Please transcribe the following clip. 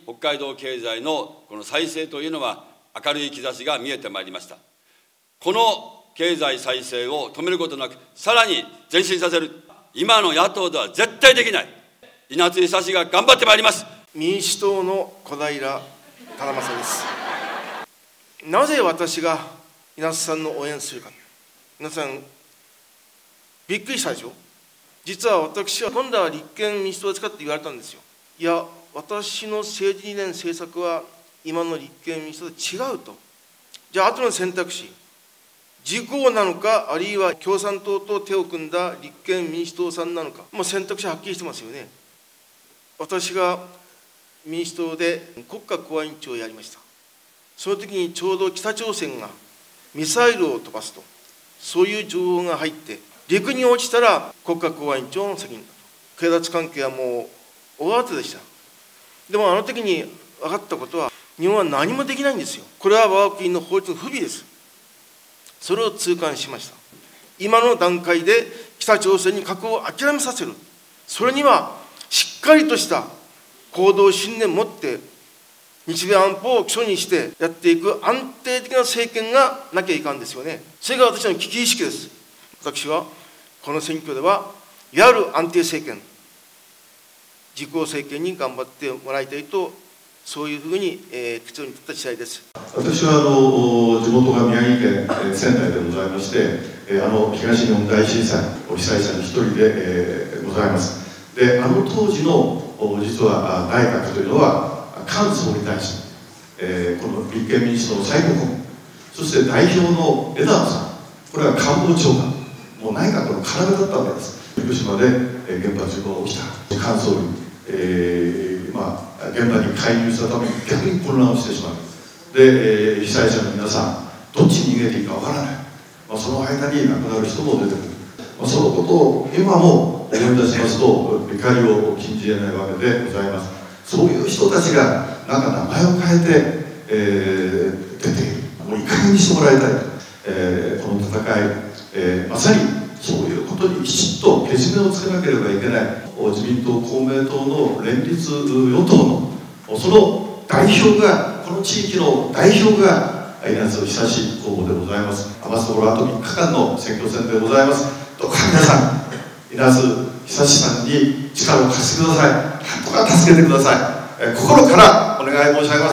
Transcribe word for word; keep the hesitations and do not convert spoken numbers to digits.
北海道経済のこの再生というのは明るい兆しが見えてまいりました。この経済再生を止めることなく、さらに前進させる、今の野党では絶対できない、稲津久志が頑張ってまいります。 民主党の小平忠正です。なぜ私が稲津さんの応援するか、皆さんびっくりしたでしょ。実は私は今度は立憲民主党を使って言われたんですよ。いや、私の政治理念政策は今の立憲民主党と違うと。じゃあ後の選択肢、自公なのか、あるいは共産党と手を組んだ立憲民主党さんなのか、もう選択肢はっきりしてますよね。私が民主党で国家公安委員長をやりました。その時にちょうど北朝鮮がミサイルを飛ばすと、そういう情報が入って、陸に落ちたら国家公安委員長の責任だと。警察関係はもう大慌てでした。でもあの時に分かったことは、日本は何もできないんですよ。これは我が国の法律の不備です。それを痛感しました。今の段階で北朝鮮に核を諦めさせる、それにはしっかりとした行動信念を持って、日米安保を基礎にしてやっていく安定的な政権がなきゃいかんですよね。それが私の危機意識です。私はこの選挙では、いわゆる安定政権、自公政権に頑張ってもらいたいと、そういうふうに、えー、口に立った次第です。 私はあの地元が宮城県、えー、仙台でございまして、えー、あの東日本大震災の被災者の一人で、えー、ございます。で、あの当時の実は内閣というのは、菅総理大臣、えー、この立憲民主党の最高顧問、そして代表の枝野さん、これは官房長官、もう内閣の要だったわけです。福島で、えー、原発事故が起きた、菅総理、えーまあ、現場に介入したために逆に混乱をしてしまう。で、えー、被災者の皆さん、どっちに逃げていいかわからない、まあ、その間に亡くなる人も出てくる、まあ、そのことを今も思い出しますと、怒りを禁じ得ないわけでございます。そういう人たちがなんか名前を変えて、えー、出ている、もういい加減にしてもらいたい、えー、この戦い、えー、まさにそういうことにきちっとけじめをつけなければいけない。自民党、公明党の連立与党のその代表が、この地域の代表が稲津久志候補でございます。余すところあとみっかかんの選挙戦でございます。どうか皆さん、稲津久志さんに力を貸してください。なんとか助けてください。え心からお願い申し上げます。